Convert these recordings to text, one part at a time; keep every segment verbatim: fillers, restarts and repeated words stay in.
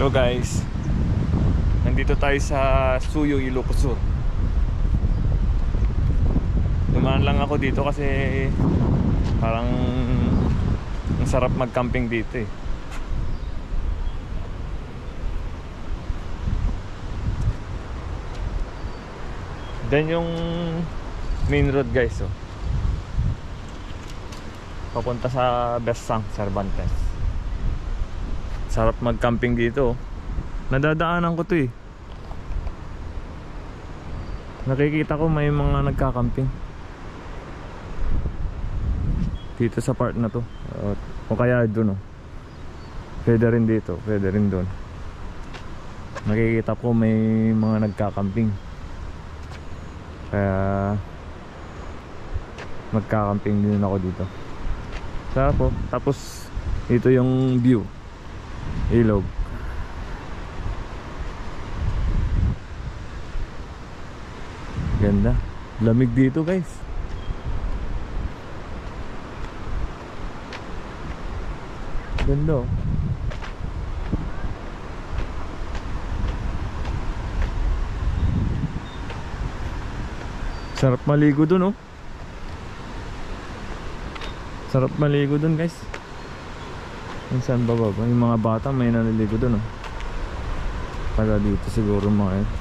Hello guys, nandito tayo sa Suyo, Ilocos Sur. Dumaan lang ako dito kasi parang ang sarap mag-camping dito eh. Then yung main road guys, oh, papunta sa Besang, Cervantes. Sarap mag-camping dito, oh. Nadadaanan ko to eh. Nakikita ko may mga nagka-camping dito sa part na to, o, o kaya dun, oh. Pwede rin dito, pwede rin dun. Nakikita ko may mga nagka-camping, kaya magka-camping din ako dito. Sarap po. Tapos ito yung view, ilog. Ganda, lamig dito guys. Ganda, oh. Sarap maligo dun, oh. Sarap maligo dun guys. Minsan baba ba? Yung mga bata may naliligo dun, oh. Taga dito siguro mga yun.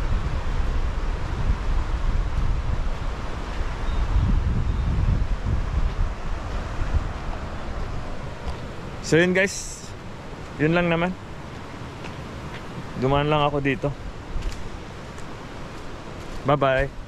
So yun guys, yun lang naman. Dumaan lang ako dito. Bye bye.